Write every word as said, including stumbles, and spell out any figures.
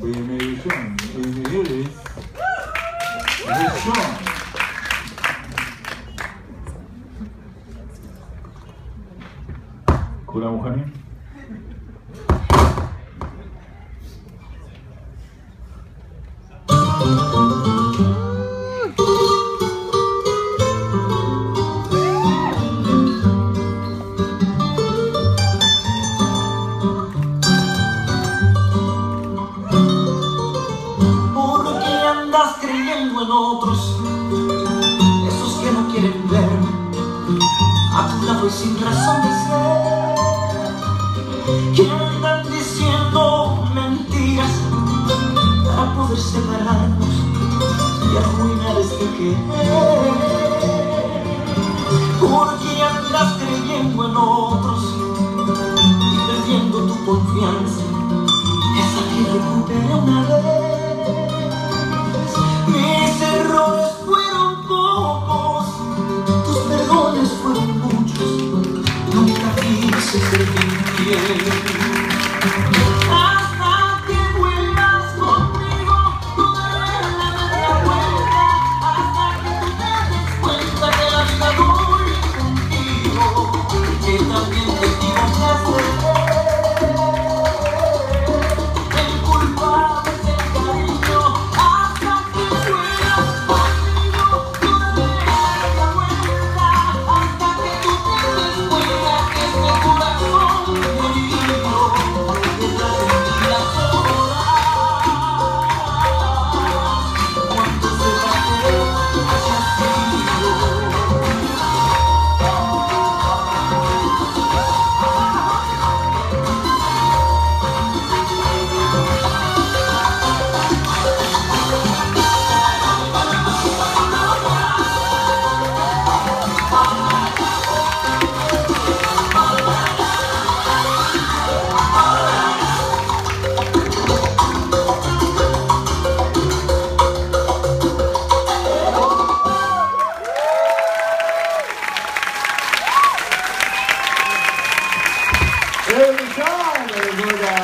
Emerson, Emerson, Emerson. Kula mukhani. Estás creyendo en otros, esos que no quieren verme a tu lado y sin razón de ser, que andan diciendo mentiras para poder separarnos y arruinar este querer. Porque andas creyendo en otros y perdiendo tu confianza, esa que recuperé una vez. Mis errores fueron pocos, tus perdones fueron muchos, nunca quise ser infiel. Hasta que vuelvas conmigo, no daré la media vuelta, hasta que tú te des cuenta que la vida voy contigo, que también te equivocaste. El culpable es el cariño. Every time, every time.